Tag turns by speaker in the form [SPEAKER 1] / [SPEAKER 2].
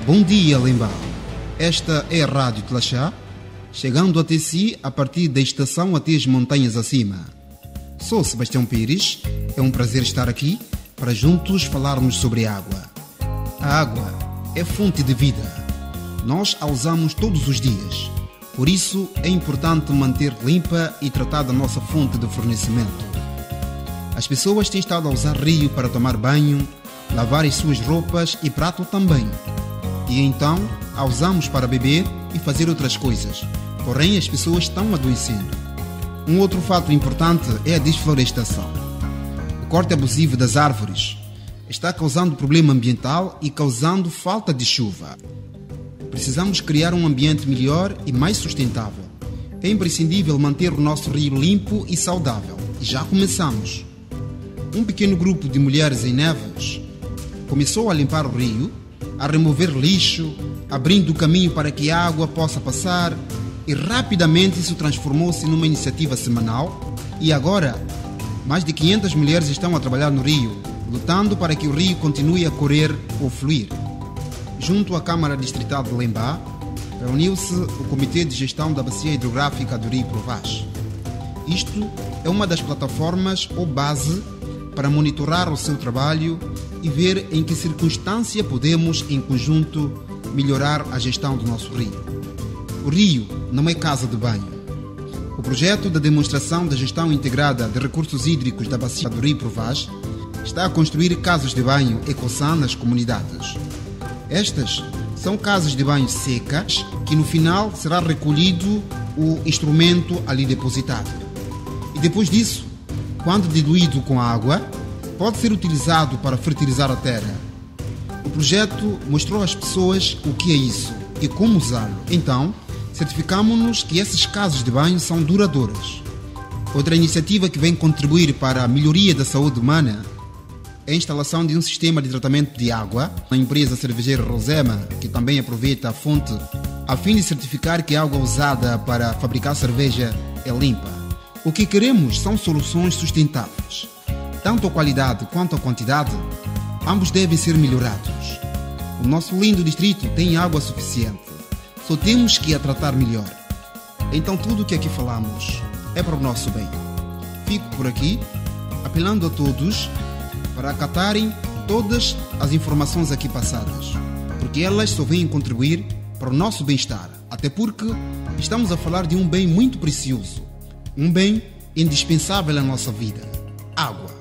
[SPEAKER 1] Bom dia, Limbal. Esta é a Rádio Tlaxá, chegando até si a partir da estação até as montanhas acima. Sou Sebastião Pires, é um prazer estar aqui para juntos falarmos sobre água. A água é fonte de vida. Nós a usamos todos os dias. Por isso, é importante manter limpa e tratada a nossa fonte de fornecimento. As pessoas têm estado a usar rio para tomar banho, lavar as suas roupas e prato também. E então, a usamos para beber e fazer outras coisas. Porém, as pessoas estão adoecendo. Um outro fato importante é a desflorestação. O corte abusivo das árvores está causando problema ambiental e causando falta de chuva. Precisamos criar um ambiente melhor e mais sustentável. É imprescindível manter o nosso rio limpo e saudável. E já começamos. Um pequeno grupo de mulheres em Neves começou a limpar o rio, a remover lixo, abrindo caminho para que a água possa passar, e rapidamente isso transformou-se numa iniciativa semanal. E agora, mais de 500 mulheres estão a trabalhar no rio, lutando para que o rio continue a correr ou fluir. Junto à Câmara Distrital de Lembá, reuniu-se o Comitê de Gestão da Bacia Hidrográfica do Rio Provaz. Isto é uma das plataformas ou base para monitorar o seu trabalho e ver em que circunstância podemos, em conjunto, melhorar a gestão do nosso rio. O rio não é casa de banho. O projeto da demonstração da gestão integrada de recursos hídricos da Bacia do Rio Provaz está a construir casas de banho Ecosan nas comunidades. Estas são casas de banho secas que no final será recolhido o instrumento ali depositado. E depois disso, quando diluído com água, pode ser utilizado para fertilizar a terra. O projeto mostrou às pessoas o que é isso e como usá-lo. Então, certificamos-nos que essas casas de banho são duradouras. Outra iniciativa que vem contribuir para a melhoria da saúde humana é a instalação de um sistema de tratamento de água na empresa cervejeira Rosema, que também aproveita a fonte, a fim de certificar que a água usada para fabricar cerveja é limpa. O que queremos são soluções sustentáveis. Tanto a qualidade quanto a quantidade, ambos devem ser melhorados. O nosso lindo distrito tem água suficiente. Só temos que a tratar melhor. Então tudo o que aqui falamos é para o nosso bem. Fico por aqui, apelando a todos para acatarem todas as informações aqui passadas, porque elas só vêm contribuir para o nosso bem-estar. Até porque estamos a falar de um bem muito precioso, um bem indispensável à nossa vida: água.